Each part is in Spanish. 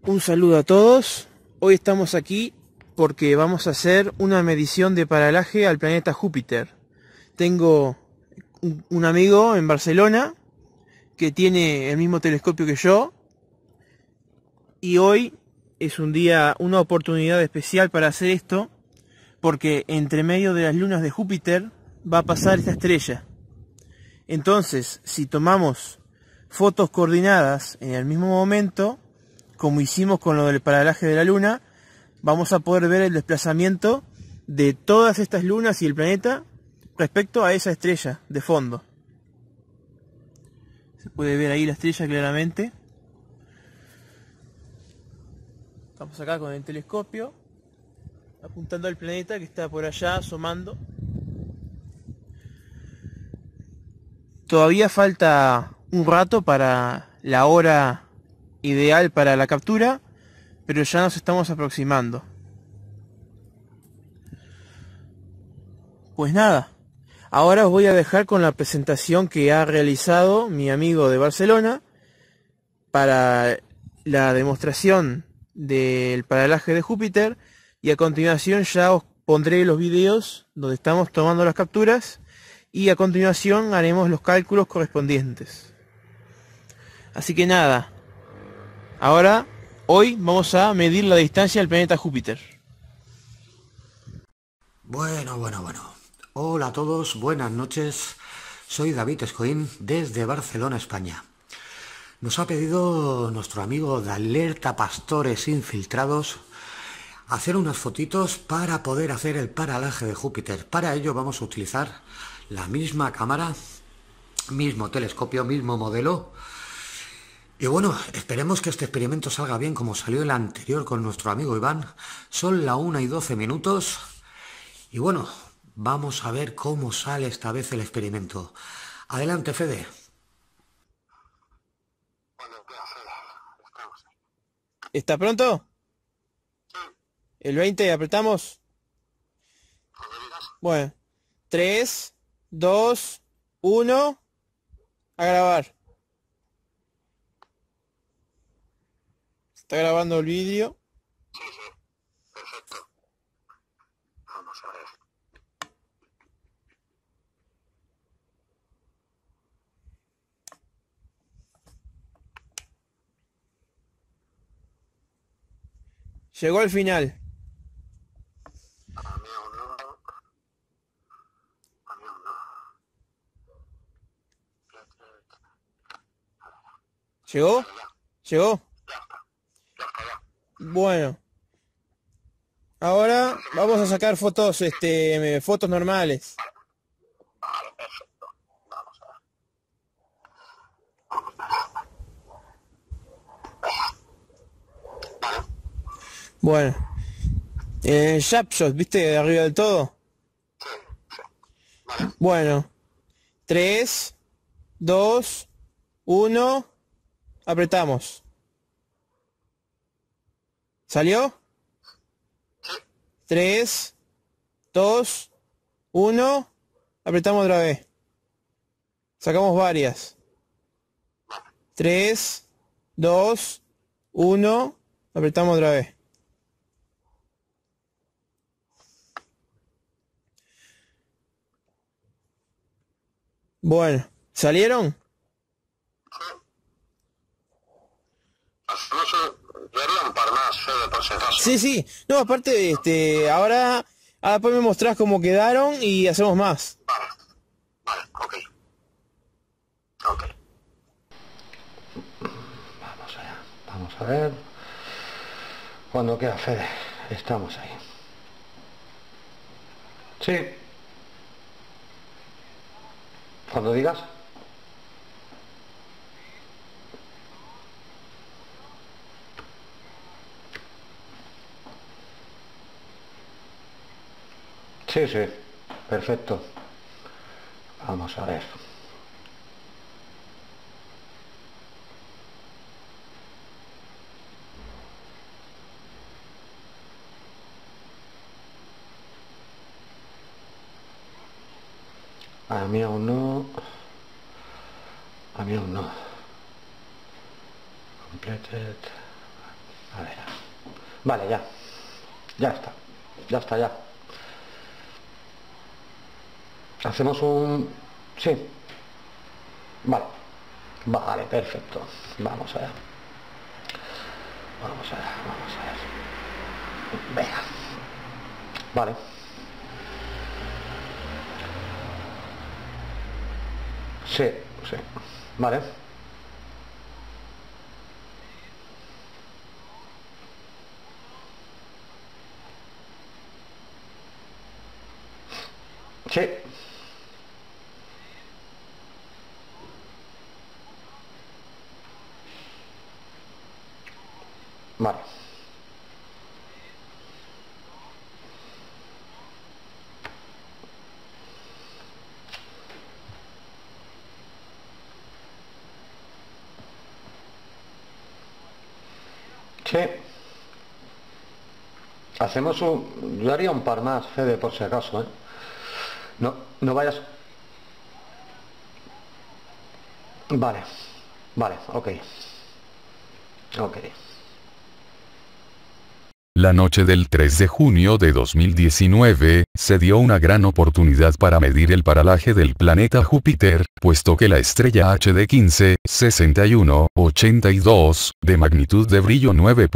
Un saludo a todos. Hoy estamos aquí porque vamos a hacer una medición de paralaje al planeta Júpiter. Tengo un amigo en Barcelona que tiene el mismo telescopio que yo y hoy es un día, una oportunidad especial para hacer esto porque entre medio de las lunas de Júpiter va a pasar esta estrella. Entonces, si tomamos fotos coordinadas en el mismo momento, como hicimos con lo del paralaje de la Luna, vamos a poder ver el desplazamiento de todas estas lunas y el planeta respecto a esa estrella de fondo. Se puede ver ahí la estrella claramente. Estamos acá con el telescopio, apuntando al planeta que está por allá asomando. Todavía falta un rato para la hora ideal para la captura, pero ya nos estamos aproximando. Pues nada, ahora os voy a dejar con la presentación que ha realizado mi amigo de Barcelona para la demostración del paralaje de Júpiter, y a continuación ya os pondré los videos donde estamos tomando las capturas y a continuación haremos los cálculos correspondientes. Así que nada, hoy vamos a medir la distancia del planeta Júpiter. Bueno. Hola a todos, buenas noches. Soy David Escoín desde Barcelona, España. Nos ha pedido nuestro amigo de Alerta Pastores Infiltrados hacer unas fotitos para poder hacer el paralaje de Júpiter. Para ello vamos a utilizar la misma cámara, mismo telescopio, mismo modelo. Y bueno, esperemos que este experimento salga bien como salió el anterior con nuestro amigo Iván. Son las 1:12. Y bueno, vamos a ver cómo sale esta vez el experimento. Adelante, Fede. ¿Está pronto? ¿El 20 apretamos? Bueno, 3, 2, 1, a grabar. Está grabando el vídeo. Perfecto. Vamos a ver. Llegó al final. A mí aún no. ¿Llegó? ¿Llegó? Ya está. Bueno. Ahora vamos a sacar fotos, fotos normales. Vale, perfecto. Vamos a ver. Vale. Bueno. Snapshot, ¿viste? De arriba del todo. Sí. Vale. Bueno. 3, 2, 1. Apretamos. ¿Salió? Sí. 3, 2, 1. Apretamos otra vez. Sacamos varias. 3, 2, 1. Apretamos otra vez. Bueno, ¿salieron? Vería un par más, Fede, por si acaso. Sí. No, aparte, ahora pues me mostrás cómo quedaron y hacemos más. Vale, ok. Vamos allá. Vamos a ver. Cuando queda, Fede. Estamos ahí. Sí. Cuando digas. Sí, perfecto. Vamos a ver. A mí aún no. Completed. A ver. Vale, ya. Ya está. Ya está, ya. Hacemos un... Sí. Vale. Vale, perfecto. Vamos allá. Vamos allá, vamos a ver. Venga. Vale. Sí, sí. Vale. Sí. Vale. Sí. Hacemos un... Yo haría un par más, Fede, por si acaso, ¿eh? No, no vayas... Vale. Vale, ok. Ok. La noche del 3 de junio de 2019, se dio una gran oportunidad para medir el paralaje del planeta Júpiter, puesto que la estrella HD 156182, de magnitud de brillo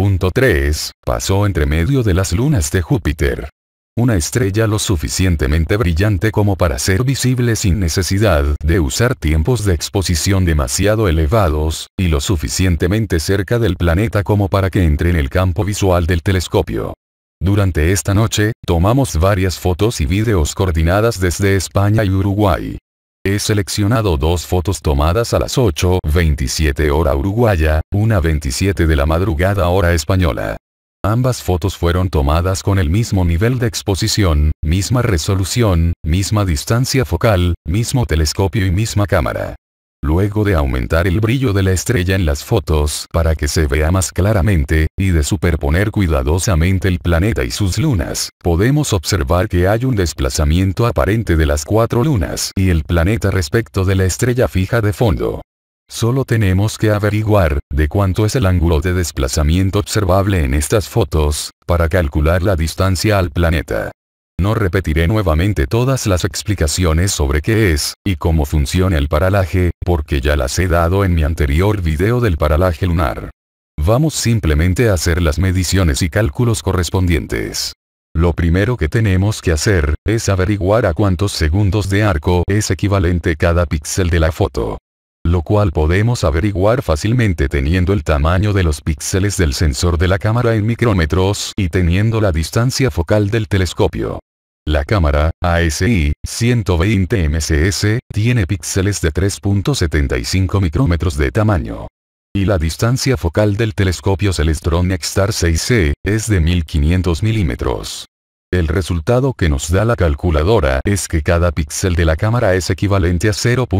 9.3, pasó entre medio de las lunas de Júpiter. Una estrella lo suficientemente brillante como para ser visible sin necesidad de usar tiempos de exposición demasiado elevados, y lo suficientemente cerca del planeta como para que entre en el campo visual del telescopio. Durante esta noche, tomamos varias fotos y vídeos coordinadas desde España y Uruguay. He seleccionado dos fotos tomadas a las 8:27 hora uruguaya, 1:27 de la madrugada hora española. Ambas fotos fueron tomadas con el mismo nivel de exposición, misma resolución, misma distancia focal, mismo telescopio y misma cámara. Luego de aumentar el brillo de la estrella en las fotos para que se vea más claramente, y de superponer cuidadosamente el planeta y sus lunas, podemos observar que hay un desplazamiento aparente de las 4 lunas y el planeta respecto de la estrella fija de fondo. Solo tenemos que averiguar de cuánto es el ángulo de desplazamiento observable en estas fotos, para calcular la distancia al planeta. No repetiré nuevamente todas las explicaciones sobre qué es, y cómo funciona el paralaje, porque ya las he dado en mi anterior video del paralaje lunar. Vamos simplemente a hacer las mediciones y cálculos correspondientes. Lo primero que tenemos que hacer, es averiguar a cuántos segundos de arco es equivalente cada píxel de la foto. Lo cual podemos averiguar fácilmente teniendo el tamaño de los píxeles del sensor de la cámara en micrómetros y teniendo la distancia focal del telescopio. La cámara, ASI 120 MSS, tiene píxeles de 3.75 micrómetros de tamaño. Y la distancia focal del telescopio Celestron NexStar 6C, es de 1500 milímetros. El resultado que nos da la calculadora es que cada píxel de la cámara es equivalente a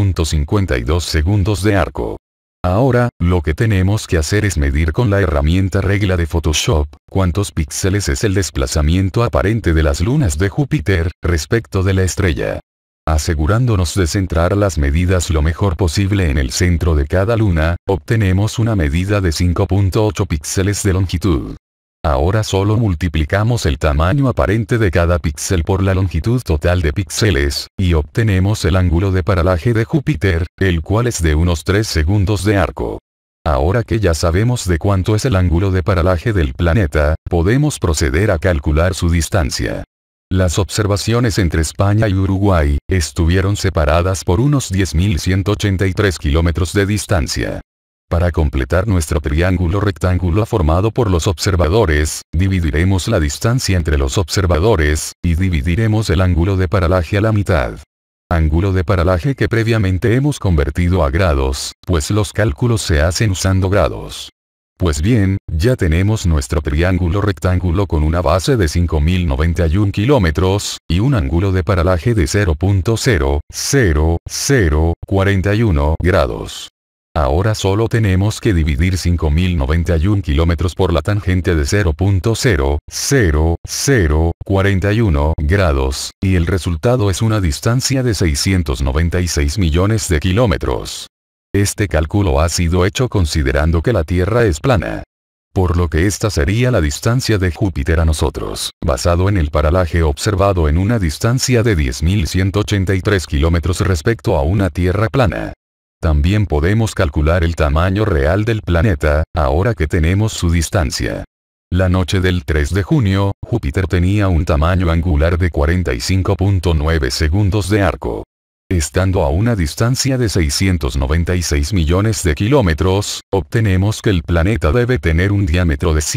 0.52 segundos de arco. Ahora, lo que tenemos que hacer es medir con la herramienta regla de Photoshop, cuántos píxeles es el desplazamiento aparente de las lunas de Júpiter, respecto de la estrella. Asegurándonos de centrar las medidas lo mejor posible en el centro de cada luna, obtenemos una medida de 5.8 píxeles de longitud. Ahora solo multiplicamos el tamaño aparente de cada píxel por la longitud total de píxeles, y obtenemos el ángulo de paralaje de Júpiter, el cual es de unos 3 segundos de arco. Ahora que ya sabemos de cuánto es el ángulo de paralaje del planeta, podemos proceder a calcular su distancia. Las observaciones entre España y Uruguay estuvieron separadas por unos 10.183 kilómetros de distancia. Para completar nuestro triángulo rectángulo formado por los observadores, dividiremos la distancia entre los observadores, y dividiremos el ángulo de paralaje a la mitad. Ángulo de paralaje que previamente hemos convertido a grados, pues los cálculos se hacen usando grados. Pues bien, ya tenemos nuestro triángulo rectángulo con una base de 5.091 kilómetros, y un ángulo de paralaje de 0.00041 grados. Ahora solo tenemos que dividir 5.091 kilómetros por la tangente de 0.00041 grados, y el resultado es una distancia de 696 millones de kilómetros. Este cálculo ha sido hecho considerando que la Tierra es plana. por lo que esta sería la distancia de Júpiter a nosotros, basado en el paralaje observado en una distancia de 10.183 kilómetros respecto a una Tierra plana. También podemos calcular el tamaño real del planeta, ahora que tenemos su distancia. La noche del 3 de junio, Júpiter tenía un tamaño angular de 45.9 segundos de arco. Estando a una distancia de 696 millones de kilómetros, obtenemos que el planeta debe tener un diámetro de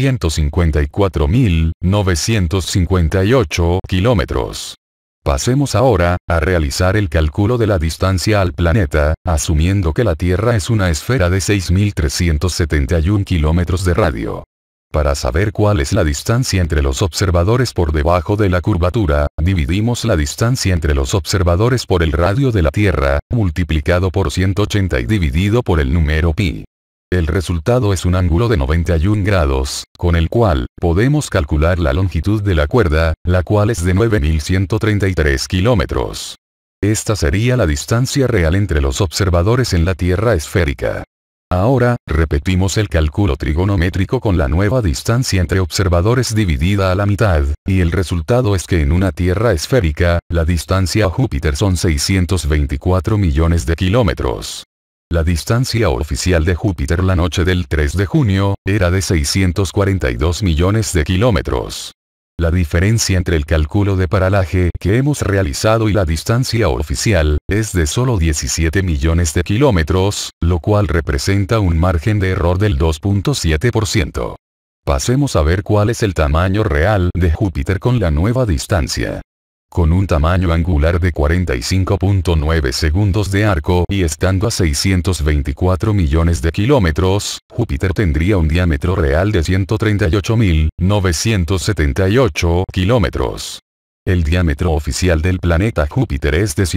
154.958 kilómetros. Pasemos ahora a realizar el cálculo de la distancia al planeta, asumiendo que la Tierra es una esfera de 6.371 kilómetros de radio. Para saber cuál es la distancia entre los observadores por debajo de la curvatura, dividimos la distancia entre los observadores por el radio de la Tierra, multiplicado por 180 y dividido por el número pi. El resultado es un ángulo de 91 grados, con el cual podemos calcular la longitud de la cuerda, la cual es de 9.133 kilómetros. Esta sería la distancia real entre los observadores en la Tierra esférica. Ahora, repetimos el cálculo trigonométrico con la nueva distancia entre observadores dividida a la mitad, y el resultado es que en una Tierra esférica, la distancia a Júpiter son 624 millones de kilómetros. La distancia oficial de Júpiter la noche del 3 de junio, era de 642 millones de kilómetros. La diferencia entre el cálculo de paralaje que hemos realizado y la distancia oficial, es de solo 17 millones de kilómetros, lo cual representa un margen de error del 2.7%. Pasemos a ver cuál es el tamaño real de Júpiter con la nueva distancia. Con un tamaño angular de 45.9 segundos de arco y estando a 624 millones de kilómetros, Júpiter tendría un diámetro real de 138.978 kilómetros. El diámetro oficial del planeta Júpiter es de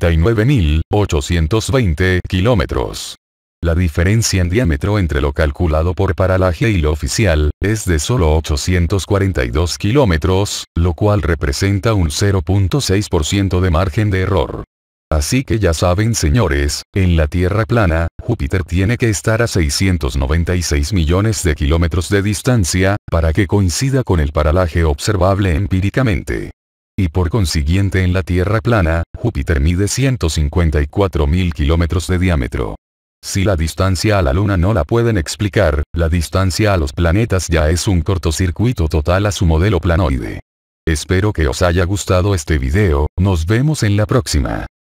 139.820 kilómetros. La diferencia en diámetro entre lo calculado por paralaje y lo oficial, es de solo 842 kilómetros, lo cual representa un 0.6% de margen de error. Así que ya saben señores, en la Tierra plana, Júpiter tiene que estar a 696 millones de kilómetros de distancia, para que coincida con el paralaje observable empíricamente. Y por consiguiente en la Tierra plana, Júpiter mide 154.000 kilómetros de diámetro. Si la distancia a la Luna no la pueden explicar, la distancia a los planetas ya es un cortocircuito total a su modelo planoide. Espero que os haya gustado este video, nos vemos en la próxima.